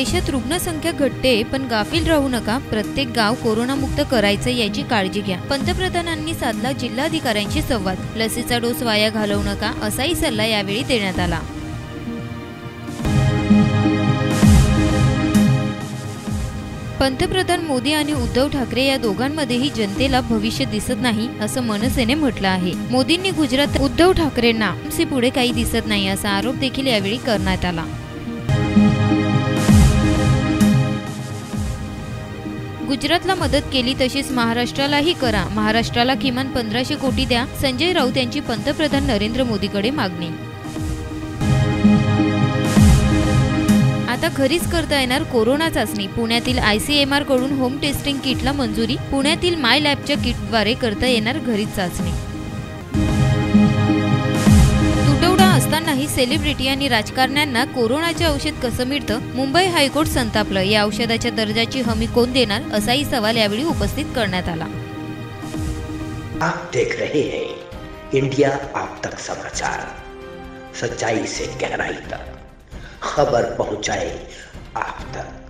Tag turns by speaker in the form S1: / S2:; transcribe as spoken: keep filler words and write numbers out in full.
S1: देशात रुग्णसंख्या घटते, पण गाफील राहू नका. प्रत्येक गाव कोरोनामुक्त करायचं याची काळजी घ्या. पंतप्रधानांनी साधला जिल्हाधिकाऱ्यांशी संवाद. लसीचा डोस वाया घालवू नका असाही सल्ला यावेळी देण्यात आला. पंतप्रधान मोदी आणि उद्धव ठाकरे या दोघांमध्येही जनतेला भविष्य दिसत नाही असं मनसेने म्हटलं आहे. मोदींनी गुजरात, उद्धव ठाकरेंना एमसी पुढे काही दिसत नाही असा आरोप देखील यावेळी करण्यात आला. गुजरातला मदत केली तशीच महाराष्ट्रालाही करा. महाराष्ट्राला किमान पंधराशे कोटी द्या. संजय राऊत यांची पंतप्रधान नरेंद्र मोदीकडे मागणी. आता घरीच करता येणार कोरोना चाचणी. पुण्यातील आयसीएमआर कडून होम टेस्टिंग किटला मंजुरी. पुण्यातील माय लॅबच्या किटद्वारे करता येणार घरीच चाचणी. तुटवडा असतानाही सेलिब्रिटी आणि राजकारण्यांना कोरोनाचे औषध कसं मिळतं? मुंबई हायकोर्ट संतापलं. या औषधाच्या दर्जाची हमी कोण देणार असाही सवाल यावेळी उपस्थित करण्यात आला.
S2: आप देख रहे हैं इंडिया आप तक समाचार. सच्चाई से गहराई तक खबर पहुंचाए आप तक.